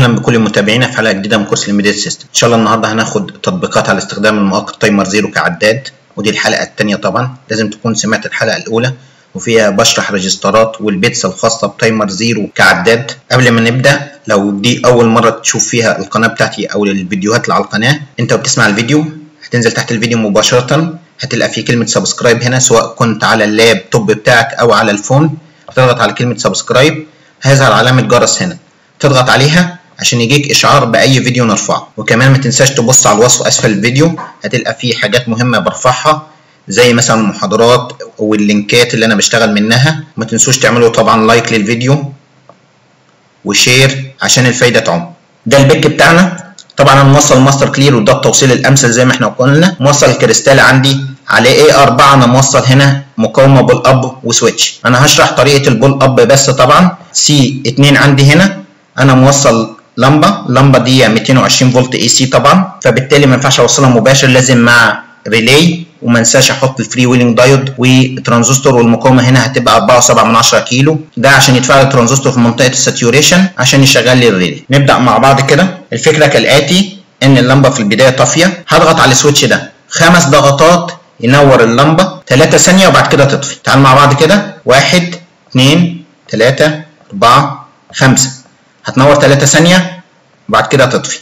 اهلا بكل متابعينا في حلقه جديده من كورس الامبيدد سيستم. ان شاء الله النهارده هناخد تطبيقات على استخدام المؤقت تايمر زيرو كعداد، ودي الحلقه الثانيه. طبعا لازم تكون سمعت الحلقه الاولى وفيها بشرح ريجسترات والبيتس الخاصه بتايمر زيرو كعداد. قبل ما نبدا، لو دي اول مره تشوف فيها القناه بتاعتي او الفيديوهات اللي على القناه، انت وبتسمع الفيديو هتنزل تحت الفيديو مباشره هتلقى فيه كلمه سبسكرايب هنا، سواء كنت على اللاب توب بتاعك او على الفون. هتضغط على كلمه سبسكرايب، هيظهر علامه جرس هنا، تضغط عليها عشان يجيك اشعار باي فيديو نرفعه. وكمان ما تنساش تبص على الوصف اسفل الفيديو، هتلقى فيه حاجات مهمه برفعها زي مثلا المحاضرات واللينكات اللي انا بشتغل منها. ما تنسوش تعملوا طبعا لايك للفيديو وشير عشان الفايده تعم. ده البيك بتاعنا. طبعا انا موصل ماستر كلير وده التوصيل الامثل زي ما احنا قلنا. موصل الكريستال عندي على A4. انا موصل هنا مقاومه بول اب وسويتش. انا هشرح طريقه البول اب بس. طبعا C2 عندي هنا انا موصل اللمبه دي 220 فولت اي سي طبعا، فبالتالي ما ينفعش اوصلها مباشر، لازم مع ريلي. وما انساش احط الفري ويلنج دايود والترانزستور، والمقاومه هنا هتبقى 4.7 كيلو، ده عشان يتفاعل الترانزستور في منطقه الساتيوريشن عشان يشغل لي الريلي. نبدا مع بعض كده. الفكره كالاتي، ان اللمبه في البدايه طافيه، هضغط على السويتش ده 5 ضغطات ينور اللمبه 3 ثانيه وبعد كده تطفي. تعال مع بعض كده. 1 2 3 4 5. هتنور 3 ثانيه وبعد كده تطفي.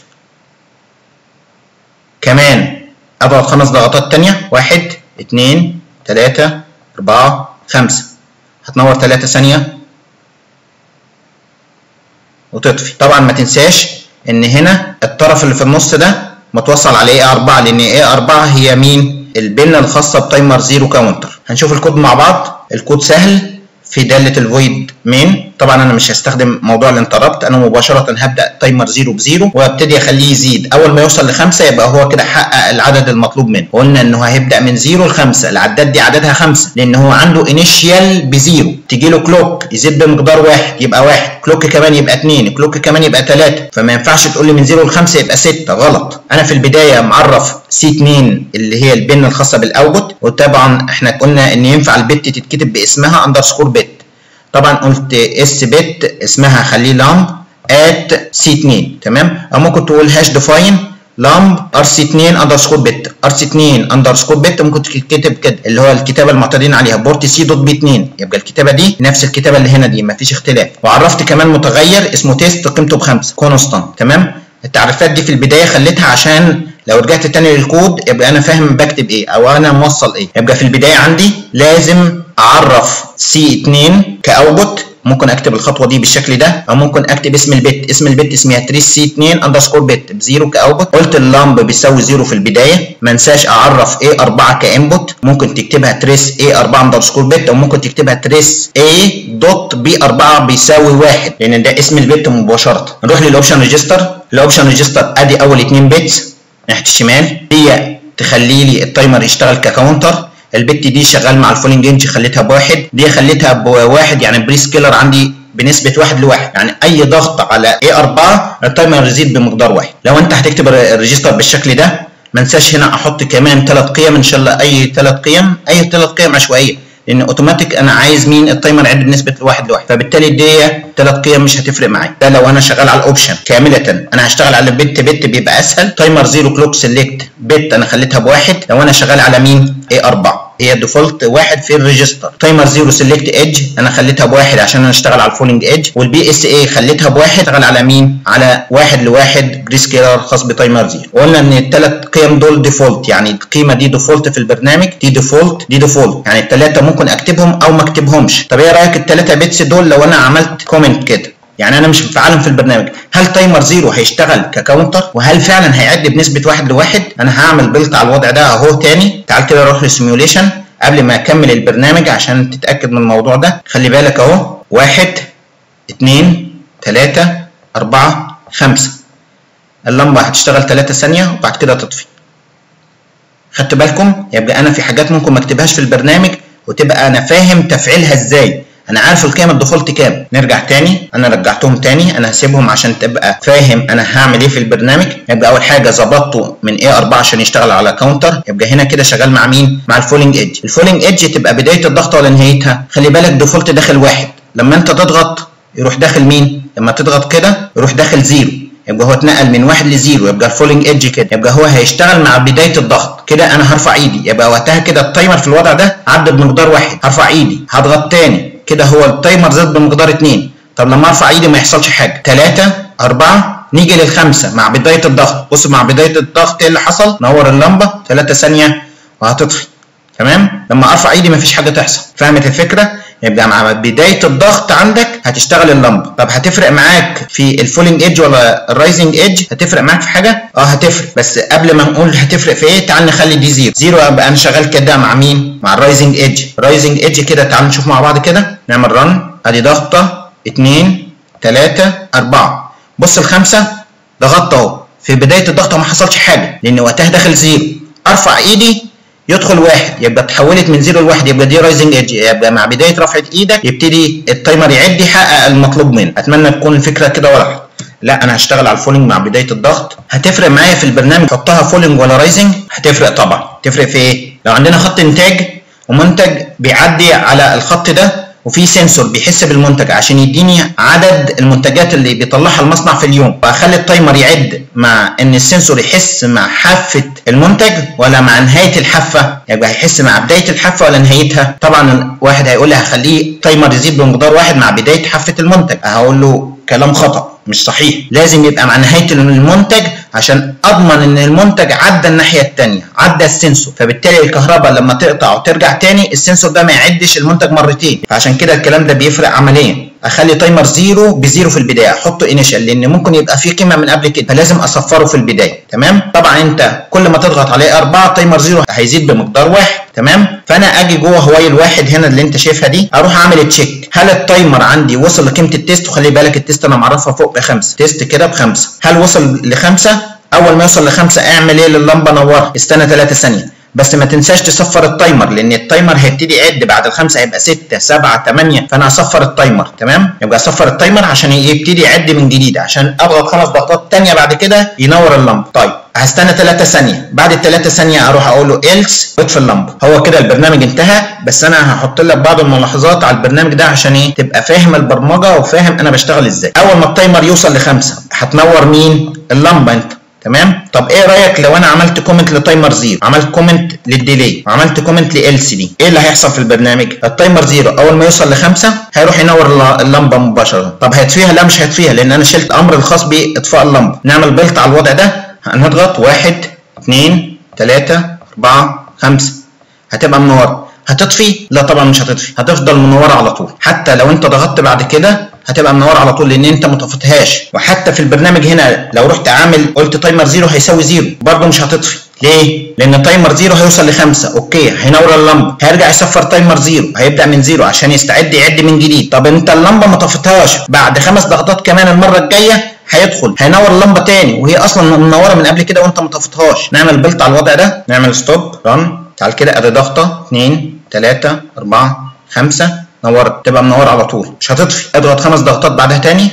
كمان اضغط 5 ضغطات تانية. 1 2 3 4 5. هتنور 3 ثانيه وتطفي. طبعا ما تنساش ان هنا الطرف اللي في النص ده متوصل على A4، لان A4 هي مين؟ البنه الخاصه بتايمر زيرو كاونتر. هنشوف الكود مع بعض. الكود سهل في داله الفويد مين. طبعا انا مش هستخدم موضوع الانتربت، انا مباشره هبدا تايمر زيرو بزيرو وابتدي اخليه يزيد. اول ما يوصل ل5 يبقى هو كده حقق العدد المطلوب منه. قلنا انه هيبدا من 0 ل5. العداد دي عددها 5 لان هو عنده انيشيال بزيرو. تيجي له كلوك يزيد بمقدار 1 يبقى 1، كلوك كمان يبقى 2، كلوك كمان يبقى 3. فما ينفعش تقول لي من 0 ل5 يبقى 6، غلط. انا في البدايه معرف C2 اللي هي البن الخاصه بالاوتبوت. وطبعا احنا قلنا ان ينفع البت تتكتب باسمها اندرسكور بت. طبعا قلت اس بت اسمها خليه لامب ات C2 تمام، او ممكن تقول هاش ديفاين لامب RC2 اندرسكور بت. RC2 اندرسكور بت ممكن تتكتب كده، اللي هو الكتابه المعتادين عليها بورت C دوت B2. يبقى الكتابه دي نفس الكتابه اللي هنا دي، مفيش اختلاف. وعرفت كمان متغير اسمه تيست قيمته ب5 كونستانت تمام. التعريفات دي في البدايه خليتها عشان لو رجعت تاني للكود يبقى انا فاهم بكتب ايه او انا موصل ايه. يبقى في البدايه عندي لازم اعرف C2 كاوتبوت. ممكن اكتب الخطوه دي بالشكل ده، او ممكن اكتب اسم البت. اسم البت اسمها تريس C2 اندرسكور بت بزيرو كاوتبوت. قلت اللامب بيساوي 0 في البدايه. ما انساش اعرف A4 كانبوت. ممكن تكتبها تريس A4 اندرسكور بت، او ممكن تكتبها تريس A دوت B4 بيساوي 1 لان ده اسم البت مباشره. نروح للاوبشن ريجستر. الاوبشن ريجستر ادي اول 2 بيتس ناحيه الشمال، هي تخلي لي التايمر يشتغل ككاونتر. البت دي شغال مع الفولينج ايدج خليتها ب1، دي خليتها ب1 يعني بري سكيلر عندي بنسبه 1 ل1، يعني اي ضغط على A4 التايمر يزيد بمقدار 1. لو انت هتكتب الريجستر بالشكل ده ما انساش هنا احط كمان 3 قيم ان شاء الله، اي 3 قيم، اي 3 قيم عشوائيه، لان اوتوماتيك انا عايز مين؟ التايمر يعد بنسبه 1 ل1، فبالتالي دي 3 قيم مش هتفرق معايا. ده لو انا شغال على الاوبشن كامله. انا هشتغل على بت بيبقى اسهل. تايمر زيرو كلوك سيلكت بت انا خليتها ب1 لو انا شغال على مين؟ A4 هي ديفولت 1 في الريجستر. تايمر زيرو سيلكت ايدج انا خليتها ب1 عشان انا اشتغل على الفولينج ايدج. والبي اس اي خليتها ب1 اشتغل على مين؟ على 1 ل1 بري سكيلر خاص بتايمر زيرو. وقلنا ان ال3 قيم دول ديفولت، يعني القيمه دي ديفولت في البرنامج، دي ديفولت، دي ديفولت، يعني ال3 ممكن اكتبهم او ما اكتبهمش. طب ايه رايك ال3 بيتس دول لو انا عملت كومنت كده، يعني انا مش مفعلهم في البرنامج، هل تايمر زيرو هيشتغل ككاونتر؟ وهل فعلا هيعد بنسبه 1 ل1؟ انا هعمل بيلت على الوضع ده اهو تاني. تعال كده نروح للسيميوليشن قبل ما اكمل البرنامج عشان تتاكد من الموضوع ده. خلي بالك اهو 1 2 3 4 5. اللمبه هتشتغل 3 ثانيه وبعد كده تطفي. خدت بالكم؟ يبقى انا في حاجات ممكن ما اكتبهاش في البرنامج وتبقى انا فاهم تفعيلها ازاي. انا عارف القيم الديفولت كام. نرجع تاني، انا رجعتهم تاني، انا هسيبهم عشان تبقى فاهم انا هعمل ايه في البرنامج. يبقى اول حاجه ظبطته من A4 عشان يشتغل على كاونتر. يبقى هنا كده شغال مع مين؟ مع الفولينج ايدج. الفولينج ايدج تبقى بدايه الضغط ولا نهايتها؟ خلي بالك ديفولت داخل 1، لما انت تضغط يروح داخل مين؟ لما تضغط كده يروح داخل 0. يبقى هو اتنقل من 1 ل0، يبقى الفولينج ايدج كده، يبقى هو هيشتغل مع بدايه الضغط كده. انا هرفع ايدي، يبقى وقتها كده التايمر في الوضع ده عدى بمقدار 1، هرفع ايدي هضغط تاني كده هو التايمر زاد بمقدار 2. طب لما ارفع ايدي ما يحصلش حاجه. 3 4 نيجي لل5 مع بدايه الضغط. بص مع بدايه الضغط ايه اللي حصل؟ نور اللمبه 3 ثانيه وهتطفي. تمام؟ لما ارفع ايدي مفيش حاجه تحصل. فهمت الفكره؟ يبقى مع بدايه الضغط عندك هتشتغل اللمبه. طب هتفرق معاك في الفولينج ايدج ولا الرايزنج ايدج؟ هتفرق معاك في حاجه؟ هتفرق، بس قبل ما نقول هتفرق في ايه تعال نخلي دي 0. 0 يبقى انا شغال كده مع مين؟ مع الرايزنج ايدج. الرايزنج ايدج كده تعال نشوف مع بعض كده، نعمل رن. ادي ضغطه 2 3 4. بص ال5 ضغطت اهو في بدايه الضغطه ما حصلش حاجه لان وقتها داخل 0. ارفع ايدي يدخل 1، يبقى اتحولت من 0 ل1، يبقى دي رايزنج ايدج. يبقى مع بدايه رفعه ايدك يبتدي التايمر يعد يحقق المطلوب منه. اتمنى تكون الفكره كده واضحه. لا انا هشتغل على الفولينج مع بدايه الضغط. هتفرق معايا في البرنامج حطها فولينج ولا رايزنج؟ هتفرق طبعا. تفرق في ايه؟ لو عندنا خط انتاج ومنتج بيعدي على الخط ده وفي سنسور بيحس بالمنتج عشان يديني عدد المنتجات اللي بيطلعها المصنع في اليوم، فاخلي التايمر يعد مع ان السنسور يحس مع حافه المنتج ولا مع نهايه الحافه؟ يبقى هيحس مع بدايه الحافه ولا نهايتها؟ طبعا واحد هيقول لي هخليه تايمر يزيد بمقدار 1 مع بدايه حافه المنتج. هقول له كلام خطأ مش صحيح، لازم يبقى مع نهايه المنتج عشان اضمن ان المنتج عدى الناحيه الثانيه، عدى السنسور، فبالتالي الكهرباء لما تقطع وترجع تاني السنسور ده ما يعدش المنتج مرتين. فعشان كده الكلام ده بيفرق عمليا. اخلي تايمر 0 ب0 في البدايه، احطه انيشال لان ممكن يبقى فيه قيمه من قبل كده فلازم اصفره في البدايه. تمام؟ طبعا انت كل ما تضغط عليه 4 تايمر 0 هيزيد بمقدار 1. تمام؟ فانا اجي جوه هوايل 1 هنا اللي انت شايفها دي، اروح اعمل تشيك هل التايمر عندي وصل لقيمه التيست. وخلي بالك التيست انا معرفها فوق ب5، تيست كده ب5. هل وصل ل5؟ اول ما يوصل ل5 اعمل ايه لللمبه؟ نورها، استنى 3 ثانيه. بس ما تنساش تصفر التايمر لان التايمر هيبتدي يعد بعد ال5 هيبقى 6 7 8، فانا هصفر التايمر. تمام؟ يبقى اصفر التايمر عشان يبتدي يعد من جديد عشان اضغط 5 ضغطات ثانيه بعد كده ينور اللمبه. طيب هستنى 3 ثانيه، بعد ال3 ثانيه اروح اقول له إلس واطفي اللمبه. هو كده البرنامج انتهى، بس انا هحط لك بعض الملاحظات على البرنامج ده عشان ايه؟ تبقى فاهم البرمجه وفاهم انا بشتغل ازاي. اول ما التايمر يوصل ل5 هتنور مين؟ اللمبه انت. تمام؟ طب ايه رايك لو انا عملت كومنت لتايمر 0، عملت كومنت للديلي، وعملت كومنت لإلس دي؟ ايه اللي هيحصل في البرنامج؟ التايمر 0 اول ما يوصل ل5 هيروح ينور اللمبه مباشره. طب هيطفيها؟ لا مش هيطفيها لان انا شلت امر الخاص باطفاء اللمبه. نعمل بلت على الوضع ده، هنضغط 1 2 3 4 5 هتبقى منوره. هتطفي؟ لا طبعا مش هتطفي، هتفضل منوره على طول. حتى لو انت ضغطت بعد كده هتبقى منوره على طول لان انت ما طفيتهاش. وحتى في البرنامج هنا لو رحت عامل قلت تايمر 0 هيساوي 0 برضه مش هتطفي. ليه؟ لان تايمر 0 هيوصل ل5 اوكي هينور اللمبه، هيرجع يصفر تايمر 0 هيبدا من 0 عشان يستعد يعد من جديد. طب انت اللمبه ما طفيتهاش، بعد 5 ضغطات كمان المره الجايه هيدخل هينور اللمبه تاني وهي اصلا منوره من قبل كده وانت ما طفيتهاش. نعمل بلت على الوضع ده، نعمل ستوب رن. تعال كده ادي ضغطه 2 3 4 5 نورت، تبقى منوره على طول مش هتطفي. اضغط 5 ضغطات بعدها تاني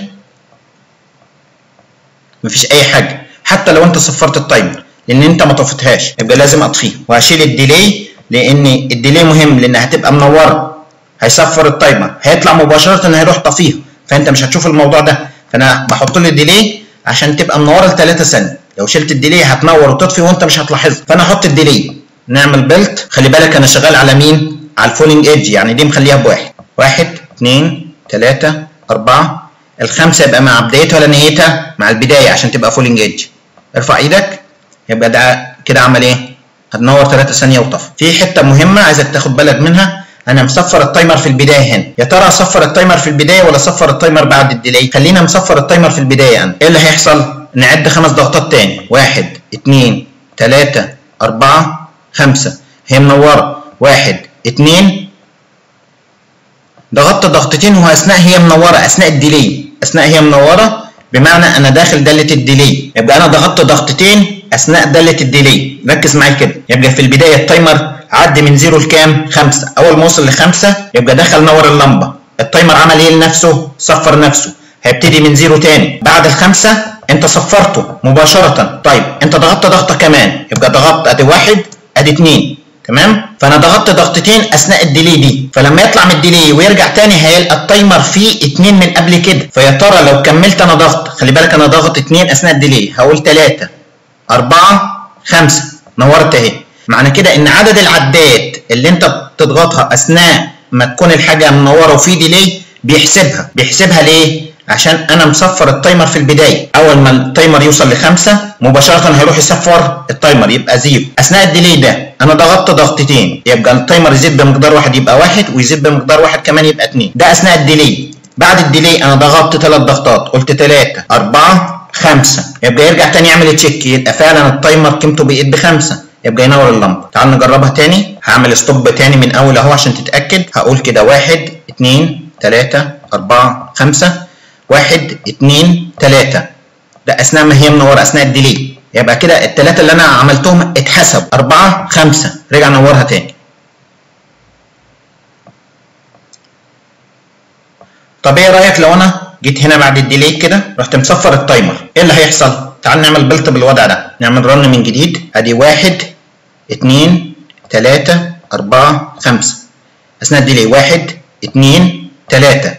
مفيش اي حاجه حتى لو انت صفرت التايمر لان انت ما طفيتهاش، يبقى لازم اطفيه. وهشيل الديلي لان الديلي مهم لان هتبقى منوره، هيصفر التايمر هيطلع مباشره ان هيروح طفيها فانت مش هتشوف الموضوع ده. فانا بحط له الديلي عشان تبقى منوره ل3 ثانيه. لو شلت الديلي هتنور وتطفي وانت مش هتلاحظها، فانا احط الديلي. نعمل بيلت. خلي بالك انا شغال على مين؟ على الفولينج ايدج يعني دي مخليها ب1. 1 2 3 4 ال5 يبقى مع بدايتها ولا نهايتها؟ مع البدايه عشان تبقى فولينج ايدج. ارفع ايدك يبقى ده كده عمل ايه؟ هتنور 3 ثانيه وطفى. في حته مهمه عايزك تاخد بالك منها، انا مصفر التايمر في البدايه هنا. يا ترى اصفر التايمر في البدايه ولا اصفر التايمر بعد الديلي؟ خلينا مصفر التايمر في البدايه. انا ايه اللي هيحصل؟ نعد 5 ضغطات تاني 1 2 3 4 5 هي منوره 1 2 ضغطت ضغطتين واثناء هي منوره اثناء الديلي، اثناء هي منوره بمعنى انا داخل داله الديلي، يبقى انا ضغطت ضغطتين اثناء داله الديلي. ركز معايا كده، يبقى في البدايه التايمر عدى من 0 لكام؟ 5. اول ما وصل ل5 يبقى دخل نور اللمبه، التايمر عمل ايه لنفسه؟ صفر نفسه، هيبتدي من 0 تاني. بعد ال5 انت صفرته مباشره. طيب انت ضغطت ضغطه كمان، يبقى ضغطت ادي 1 ادي 2. تمام؟ فانا ضغطت ضغطتين اثناء الديلي دي، فلما يطلع من الديلي ويرجع تاني هيلقى التايمر فيه 2 من قبل كده، فيا ترى لو كملت انا ضغط، خلي بالك انا ضاغط 2 اثناء الديلي، هقول 3 4 5 نورت اهي. معنى كده ان عدد العدات اللي انت بتضغطها اثناء ما تكون الحاجه منوره وفي ديلي بيحسبها ليه؟ عشان انا مصفر التايمر في البدايه، اول ما التايمر يوصل ل5 مباشره هيروح يصفر التايمر يبقى 0. اثناء الديلي ده انا ضغطت ضغطتين، يبقى التايمر يزيد بمقدار 1 يبقى 1 ويزيد بمقدار 1 كمان يبقى 2. ده اثناء الديلي. بعد الديلي انا ضغطت 3 ضغطات، قلت 3 4 5، يبقى يرجع تاني يعمل تشيك، يبقى فعلا التايمر قيمته بقت ب5، يبقى ينور اللمبه. تعال نجربها تاني، هعمل ستوب تاني من اول اهو عشان تتاكد. هقول كده 1 2 3 4 5 1 2 3، ده اثناء ما هي منوره اثناء الديلي، يبقى كده الثلاثه اللي انا عملتهم اتحسبوا. 4 5 رجع نورها تاني. طب ايه رايك لو انا جيت هنا بعد الديلي كده رحت مصفر التايمر، ايه اللي هيحصل؟ تعال نعمل بلت بالوضع ده، نعمل رن من جديد. ادي 1 2 3 4 5 اثناء الديلي 1 2 3،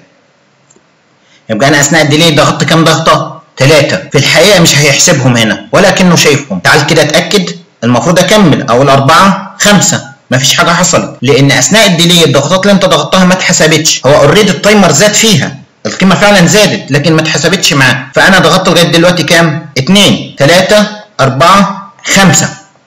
يبقى انا اثناء الديلي ضغطت كام ضغطه؟ 3. في الحقيقه مش هيحسبهم هنا ولكنه شايفهم. تعال كده اتاكد، المفروض اكمل اقول 4 5 مفيش حاجه حصلت، لان اثناء الديلي الضغطات اللي انت ضغطتها ما اتحسبتش، هو اوريدي التايمر زاد فيها، القيمه فعلا زادت لكن ما اتحسبتش معاه. فانا ضغطت لغايه دلوقتي كام؟ 2 3 4 5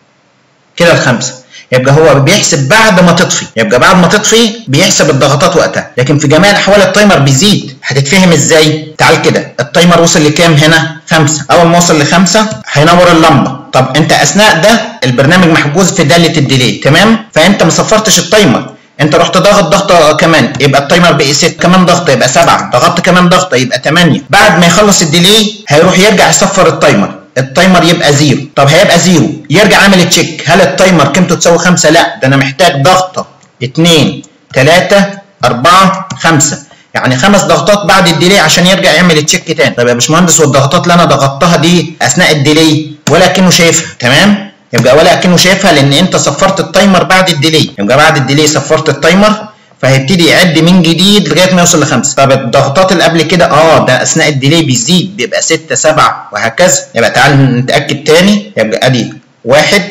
كده ال5، يبقى هو بيحسب بعد ما تطفي، يبقى بعد ما تطفي بيحسب الضغطات وقتها، لكن في جميع الاحوال التايمر بيزيد. هتتفهم ازاي؟ تعال كده التايمر وصل لكام هنا؟ 5. اول ما وصل ل5 هينور اللمبه. طب انت اثناء ده البرنامج محجوز في داله الديلي، تمام؟ فانت ما صفرتش التايمر، انت رحت ضاغط ضغطه كمان يبقى التايمر بقى 6، كمان ضغطه يبقى 7، ضغطت كمان ضغطه يبقى 8. بعد ما يخلص الديلي هيروح يرجع يصفر التايمر يبقى 0. طب هيبقى 0 يرجع عامل تشيك، هل التايمر قيمته تساوي 5؟ لا، ده انا محتاج ضغطه 2 3 4 5، يعني 5 ضغطات بعد الديلي عشان يرجع يعمل تشيك تاني. طب يا باشمهندس والضغطات اللي انا ضغطتها دي اثناء الديلي ولكنه شايفها، تمام؟ يبقى ولكنه شايفها لان انت صفرت التايمر بعد الديلي، يبقى بعد الديلي صفرت التايمر فهيبتدي يعد من جديد لغايه ما يوصل ل5. طب الضغطات اللي قبل كده ده اثناء الديلي بيزيد بيبقى 6 7 وهكذا. يبقى تعال نتاكد تاني، يبقى ادي 1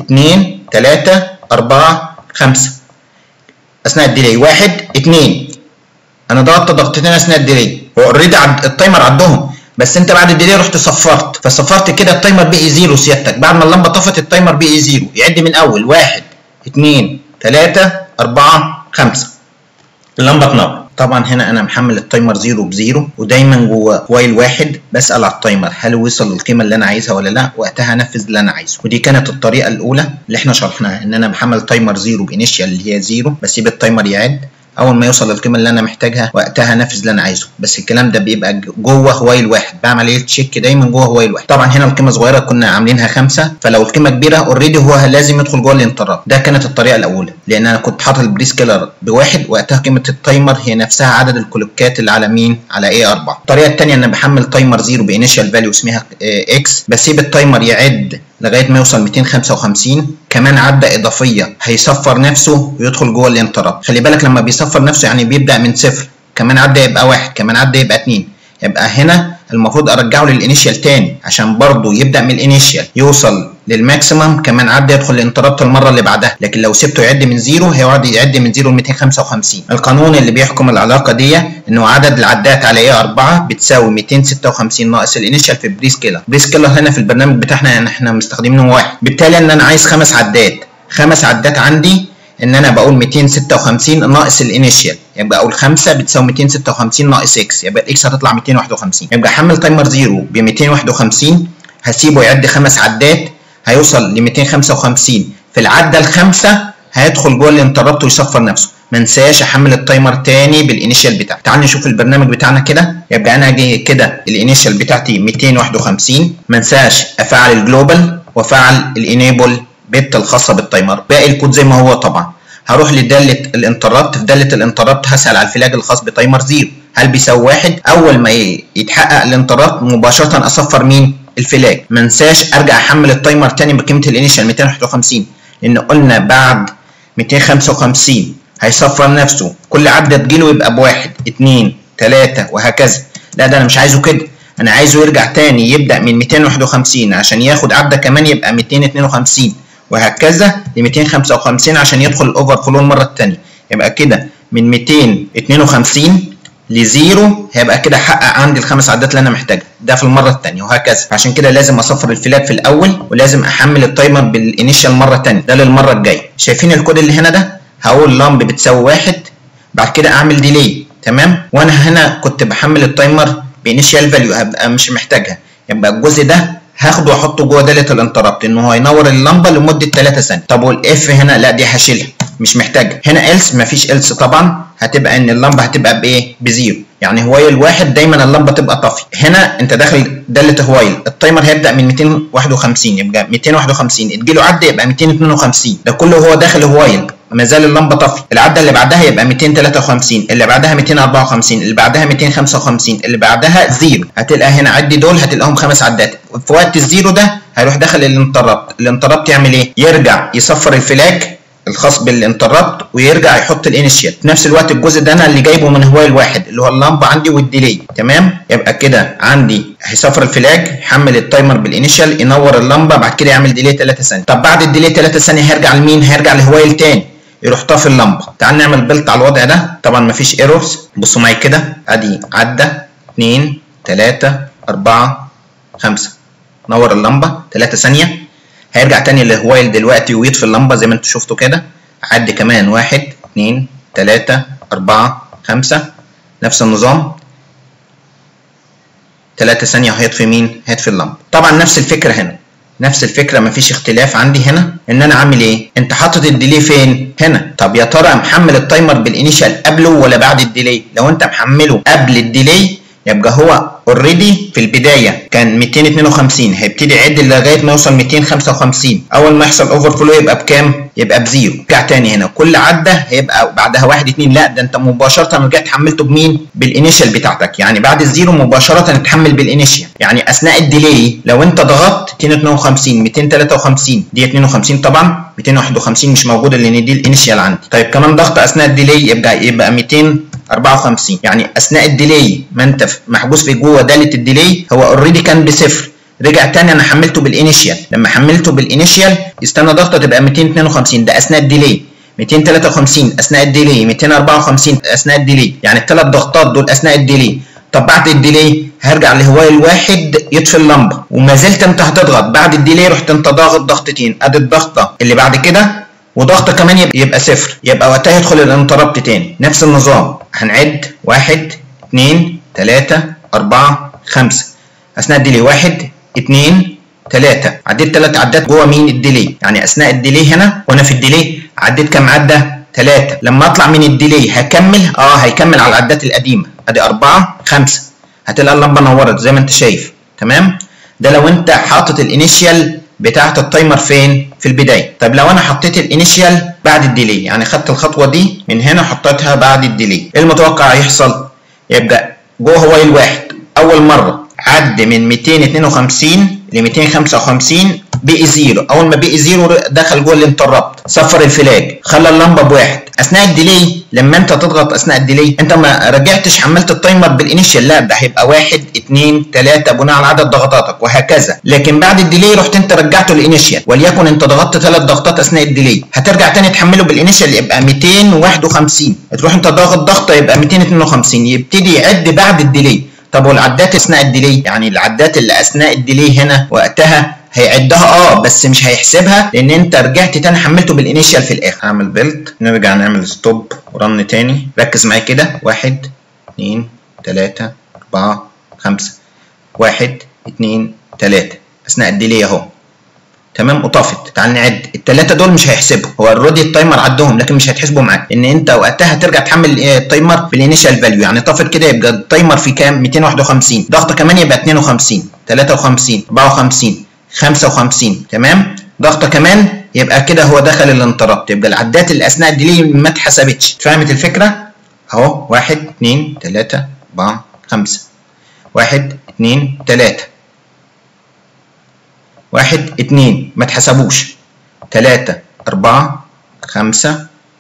2 3 4 5 اثناء الديلي 1 2، انا ضغطت ضغطتين اثناء الديلي، هو اوريدي التايمر عدهم، بس انت بعد الديلي رحت صفرت، فصفرت كده التايمر بقي 0 سيادتك. بعد ما اللمبه طفت التايمر بقي 0، يعد من اول 1 2 3 4 5 اللمبه تنور. طبعا هنا انا محمل التايمر 0 ب0، ودايما جوه وايل واحد بسال على التايمر هل وصل للقيمه اللي انا عايزها ولا لا، وقتها انفذ اللي انا عايزه. ودي كانت الطريقه الاولى اللي احنا شرحناها، ان انا محمل تايمر 0 بانيشال اللي هي 0، بسيب التايمر يعد، اول ما يوصل للقيمه اللي انا محتاجها وقتها انفذ اللي انا عايزه. بس الكلام ده بيبقى جوه وايل واحد، بعمل ايه تشيك دايما جوه وايل واحد. طبعا هنا القيمه صغيره كنا عاملينها 5، فلو القيمه كبيره اوريدي هو لازم يدخل جوه الانتراب. ده كانت الطريقه الاولى، لان انا كنت حاطط البريسكيلر ب1، وقتها قيمه التايمر هي نفسها عدد الكلوكات اللي على مين؟ على A4. الطريقه الثانيه ان بحمل تايمر 0 بانيشال فاليو اسمها اكس، بسيب التايمر يعد لغايه ما يوصل 255، كمان عده اضافيه هيصفر نفسه ويدخل جوه الانتراب. خلي بالك لما بيصفر نفسه يعني بيبدا من 0، كمان عده يبقى 1، كمان عده يبقى 2، يبقى هنا المفروض ارجعه للانيشال تاني عشان برضه يبدا من الانيشال يوصل للماكسيمم، كمان عده يدخل الانترابت المره اللي بعدها. لكن لو سبته يعد من 0 هيقعد يعد من 0 ل 255. القانون اللي بيحكم العلاقه دي انه عدد العدات على A4 بتساوي 256 ناقص الانيشال في بريسكيلر. بريسكيلر هنا في البرنامج بتاعنا يعني احنا مستخدمينه 1، بالتالي ان انا عايز 5 عدات، 5 عدات عندي ان انا بقول 256 ناقص الانيشال، يبقى اقول 5 بتساوي 256 ناقص اكس، يبقى الاكس هتطلع 251. يبقى حمل تايمر 0 ب 251، هسيبه يعد 5 عدات هيوصل ل 255، في العده الخامسه هيدخل جوه الانتربت ويصفر نفسه. ما انساش احمل التايمر تاني بالانيشال بتاعي. تعال نشوف البرنامج بتاعنا كده. يبقى انا اجي كده الانيشال بتاعتي 251، ما انساش افعل الجلوبال وافعل الانيبل بت الخاصه بالتايمر، باقي الكود زي ما هو. طبعا هروح لداله الانتربت، في داله الانتربت هسال على الفلاج الخاص بتايمر 0 هل بيساوي 1، اول ما يتحقق الانتربت مباشره اصفر مين؟ الفلاج. ما انساش ارجع احمل التايمر تاني بقيمه الانيشال 251، لان قلنا بعد 255 هيصفر نفسه، كل عدة تجيله يبقى بواحد 2 3 وهكذا. لا ده انا مش عايزه كده، انا عايزه يرجع تاني يبدأ من 251 عشان ياخد عدة كمان يبقى 252 وهكذا ل 255 عشان يدخل الاوفر فلو المرة التانية. يبقى كده من 252 لزيرو هيبقى كده حقق عندي الخمس عدات اللي انا محتاجها، ده في المره الثانيه وهكذا. عشان كده لازم اصفر الفلاج في الاول ولازم احمل التايمر بالانيشال مره ثانيه، ده للمره الجايه. شايفين الكود اللي هنا ده؟ هقول لامب بتساوي 1، بعد كده اعمل ديلي، تمام؟ وانا هنا كنت بحمل التايمر بانيشال فاليو، هبقى مش محتاجها، يبقى الجزء ده هاخده واحطه جوه داله الانتربت ان هو ينور اللمبه لمده 3 ثانيه. طب والاف هنا؟ لا دي هشيلها مش محتاجها. هنا إلس، مفيش إلس طبعا، هتبقى ان اللمبه هتبقى بايه؟ بزيرو، يعني هوايل واحد دايما اللمبه تبقى طافيه. هنا انت داخل داله هوايل، التايمر هيبدا من 251، يبقى 251 تجيله عده يبقى 252، ده كله هو داخل هوايل ما زال اللمبه طافيه. العده اللي بعدها يبقى 253، اللي بعدها 254، اللي بعدها 255، اللي بعدها زيرو. هتلقى هنا عدي دول هتلاقيهم 5 عدات. في وقت الزيرو ده هيروح داخل الانتربت يعمل ايه؟ يرجع يصفر الفلاج الخاص بالانتربت ويرجع يحط الانيشال. في نفس الوقت الجزء ده انا اللي جايبه من هوايل واحد اللي هو اللمبه عندي والديلي، تمام؟ يبقى كده عندي هيصفر الفلاج، يحمل التايمر بالانيشال، ينور اللمبه، بعد كده يعمل ديلي 3 ثانيه. طب بعد الديلي 3 ثانيه هيرجع لمين؟ هيرجع لهوايل تاني يروح طافي اللمبه. تعال نعمل بيلت على الوضع ده، طبعا مفيش ايرورز. بصوا معايا كده، ادي عده 2 3 4 5، نور اللمبه 3 ثانيه، هيرجع تاني للهوايل دلوقتي ويطفي اللمبه زي ما انتوا شفتوا كده. عد كمان 1 2 3 4 5، نفس النظام 3 ثانيه وهيطفي مين؟ هيطفي اللمبه. طبعا نفس الفكره هنا، نفس الفكره مفيش اختلاف عندي هنا. ان انا عامل ايه؟ انت حاطط الديلي فين؟ هنا. طب يا ترى محمل التايمر بالانيشال قبله ولا بعد الديلي؟ لو انت محمله قبل الديلي يبقى هو اوريدي في البدايه كان 252، هيبتدي يعد لغايه ما يوصل 255. اول ما يحصل اوفر فلو يبقى بكام؟ يبقى بزيرو. رجع تاني هنا كل عده هيبقى بعدها 1 2، لا ده انت مباشره رجعت حملته بمين؟ بالانيشال بتاعتك، يعني بعد الزيرو مباشره تحمل بالانيشال. يعني اثناء الديلي لو انت ضغطت 252 253 دي 52 طبعا، 251 مش موجوده لان دي الانيشال عندي. طيب كمان ضغط اثناء الديلي يبقى 254، يعني اثناء الديلي ما انت محبوس في جوه داله الديلي هو اوريدي كان بصفر، رجع تاني انا حملته بالانيشال. لما حملته بالانيشال يستنى ضغطه تبقى 252، ده اثناء الديلي، 253 اثناء الديلي، 254 اثناء الديلي، يعني الثلاث ضغطات دول اثناء الديلي. طب بعد الديلي هرجع لهوايل واحد يطفي اللمبه، وما زلت انت هتضغط بعد الديلي، رحت انت ضاغط ضغطتين، ادي الضغطه اللي بعد كده وضغطه كمان يبقى صفر، يبقى وقتها يدخل الانتربت تاني. نفس النظام هنعد 1 2 3 4 5 اثناء الديلي 1 2 3، عديت 3 عدات جوه مين؟ الديلي، يعني اثناء الديلي هنا وانا في الديلي عديت كام عده؟ 3. لما اطلع من الديلي هكمل هيكمل على العدات القديمه، ادي 4 5، هتلاقي اللمبه نورت زي ما انت شايف، تمام؟ ده لو انت حاطط الانيشال بتاعت التايمر فين؟ في البدايه. طب لو انا حطيت الانيشال بعد الديلي، يعني خدت الخطوه دي من هنا حطيتها بعد الديلي، ايه المتوقع يحصل؟ يبقى جوه هوايل واحد اول مره عد من 252 ل 255 بقي زيرو، اول ما بقي زيرو دخل جوه الانتربت صفر الفلاج خلى اللمبه بواحد. اثناء الديلي لما انت تضغط اثناء الديلي انت ما رجعتش حملت التايمر بالانيشال، لا ده هيبقى 1 2 3 بناء على عدد ضغطاتك وهكذا. لكن بعد الديلي رحت انت رجعته للانيشال، وليكن انت ضغطت 3 ضغطات اثناء الديلي، هترجع تاني تحمله بالانيشال يبقى 251، تروح انت ضاغط ضغطه يبقى 252، يبتدي يعد بعد الديلي. طب والعدات اثناء الديلي، يعني العدات اللي اثناء الديلي هنا وقتها هيعدها بس مش هيحسبها لان انت رجعت تاني حملته بالانيشال في الاخر. اعمل بيلد، نرجع نعمل ستوب ورن تاني، ركز معايا كده 1 2 3 4 5 1 2 3 اثناء الديلي اهو، تمام؟ وطفت. تعال نعد الثلاثه دول مش هيحسبوا، هو اوريدي التايمر عدهم لكن مش هيتحسبوا معاك ان انت وقتها هترجع تحمل التايمر بالانيشال فاليو، يعني طفت كده يبقى التايمر في كام؟ 251، ضغطه كمان يبقى 52 53 54 55، تمام؟ ضغطه كمان يبقى كده هو دخل الانتربت، يبقى العدات اللي اثناء الديلي ما اتحسبتش. فهمت الفكره؟ اهو 1 2 3 4 5 1 2 3 1 2 ما اتحسبوش، 3 4 5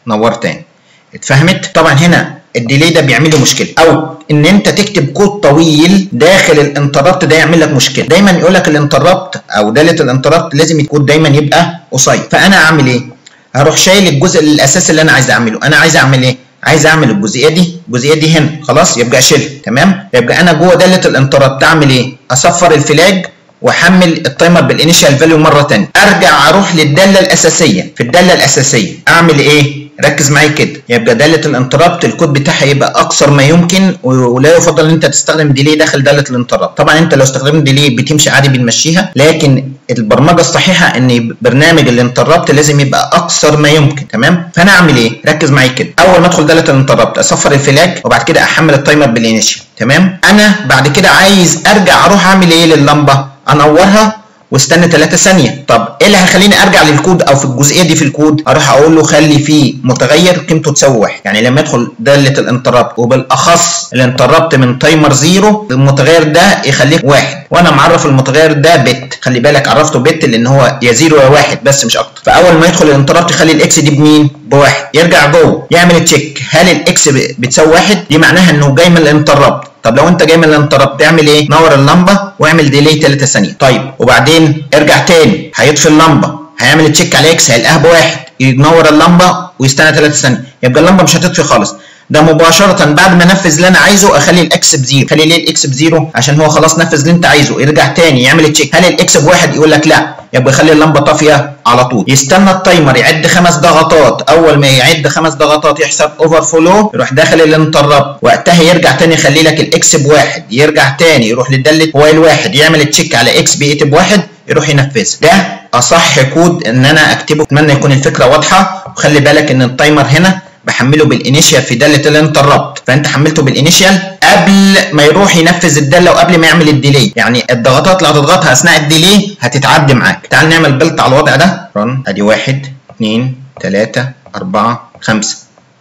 نور تاني. اتفهمت؟ طبعا هنا الديلي ده بيعمل لي مشكله، او ان انت تكتب كود طويل داخل الانتربت ده يعمل لك مشكله. دايما يقول لك الانتربت او داله الانتربت لازم الكود دايما يبقى قصير. فانا اعمل ايه؟ هروح شايل الجزء الاساسي اللي انا عايز اعمله. انا عايز اعمل ايه؟ عايز اعمل الجزئيه دي هنا، خلاص يبقى اشيلها. تمام؟ يبقى انا جوه داله الانتربت اعمل ايه؟ اصفر الفلاج واحمل التايمر بالانيشال فاليو مره ثانيه. ارجع اروح للداله الاساسيه. في الداله الاساسيه اعمل ايه؟ ركز معايا كده. يبقى داله الانتربت الكود بتاعها يبقى اقصر ما يمكن، ولا يفضل ان انت تستخدم ديلي داخل داله الانتربت. طبعا انت لو استخدمت ديلي بتمشي عادي بنمشيها، لكن البرمجه الصحيحه ان برنامج الانتربت لازم يبقى اقصر ما يمكن. تمام؟ فانا اعمل ايه؟ ركز معايا كده. اول ما ادخل داله الانتربت اصفر الفلاج وبعد كده احمل التايمر بالانيشال. تمام؟ انا بعد كده عايز ارجع اروح اعمل ايه لللمبه؟ انورها واستنى 3 ثانيه. طب ايه اللي هيخليني ارجع للكود او في الجزئيه دي في الكود؟ اروح اقول له خلي فيه متغير قيمته تساوي 1. يعني لما يدخل داله الانتربت وبالاخص الانتربت من تايمر 0 المتغير ده يخليه 1، وانا معرف المتغير ده بت. خلي بالك عرفته بت لان هو يا 0 يا 1 بس مش اكتر. فاول ما يدخل الانتربت يخلي الاكس دي بمين؟ ب1. يرجع جوه يعمل تشيك هل الاكس بتساوي 1، دي معناها انه جاي من الانتربت. طب لو انت جاي من الانتربت تعمل ايه؟ نور اللمبه واعمل ديلي 3 ثانيه. طيب وبعدين ارجع تاني هيطفي اللمبه، هيعمل تشيك على اكس هيلاقيها ب1، ينور اللمبه ويستنى 3 ثانيه. يبقى اللمبه مش هتطفي خالص. ده مباشره بعد ما انفذ اللي انا عايزه اخلي الاكس ب0. خلي ليه الاكس ب0؟ عشان هو خلاص نفذ اللي انت عايزه. يرجع تاني يعمل تشيك هل الاكس ب1، يقول لك لا، يبقى يخلي اللمبه طافيه على طول. يستنى التايمر يعد 5 ضغطات، اول ما يعد 5 ضغطات يحسب اوفر فلو، يروح داخل الانتربت، وقتها يرجع تاني يخلي لك الاكس ب1، يرجع تاني يروح للداله وايل 1 يعمل تشيك على اكس بقيت ب1 يروح ينفذها. ده اصح كود ان انا اكتبه. اتمنى يكون الفكره واضحه. وخلي بالك ان التايمر هنا بحمله بالانيشال في داله الانتربت، فانت حملته بالانيشال قبل ما يروح ينفذ الداله وقبل ما يعمل الديلي. يعني الضغطات اللي هتضغطها اثناء الديلي هتتعدي معاك. تعال نعمل بلت على الوضع ده. رن. ادي 1 2 3 4 5.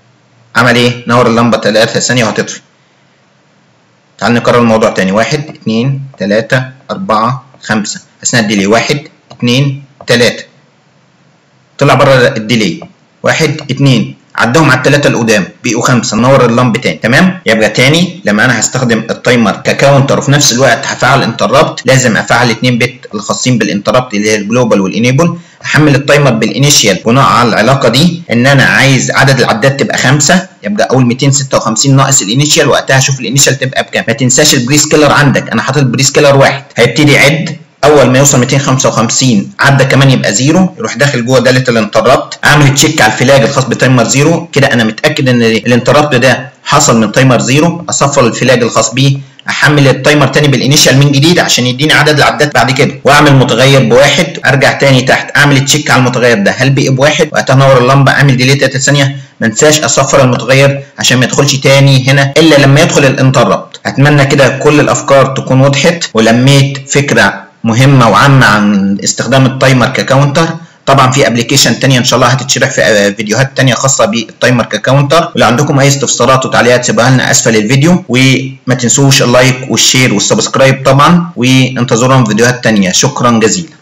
عمل ايه؟ نور اللمبه 3 ثانيه وهتطفي. تعال نكرر الموضوع تاني. 1 2 3 4 5 اثناء الديلي. 1 2 3 طلع بره الديلي. 1 2 عدهم على الثلاثه القدام بقوا 5. نور اللمب تاني. تمام؟ يبقى تاني لما انا هستخدم التايمر ككاونتر وفي نفس الوقت هفعل انتربت لازم افعل 2 بت الخاصين بالانتربت اللي هي الجلوبال والانيبل. احمل التايمر بالانيشال بناء على العلاقه دي ان انا عايز عدد العدات تبقى 5، يبقى اقول 256 ناقص الانيشال، وقتها اشوف الانيشال تبقى بكام. ما تنساش البري سكيلر عندك، انا حاطط بري سكيلر 1 هيبتدي يعد. اول ما يوصل 255 عدى كمان يبقى 0، يروح داخل جوه داله الانتربت اعمل تشيك على الفلاج الخاص بتايمر 0. كده انا متاكد ان الانتربت ده حصل من تايمر 0. اصفر الفلاج الخاص بيه، احمل التايمر تاني بالانيشال من جديد عشان يديني عدد العدات بعد كده، واعمل متغير ب1. ارجع تاني تحت اعمل تشيك على المتغير ده هل بقي ب1، وقتها انور اللمبه اعمل ديلي 3 ثانيه. ما انساش اصفر المتغير عشان ما يدخلش تاني هنا الا لما يدخل الانتربت. اتمنى كده كل الافكار تكون وضحت ولميت فكره مهمه وعامه عن استخدام التايمر ككاونتر. طبعا في ابلكيشن تانية ان شاء الله هتتشرح في فيديوهات تانية خاصه بالتايمر ككاونتر. ولو عندكم اي استفسارات وتعليقات سيبوها لنا اسفل الفيديو، وما تنسوش اللايك والشير والسبسكرايب طبعا، وانتظرونا في فيديوهات تانية. شكرا جزيلا.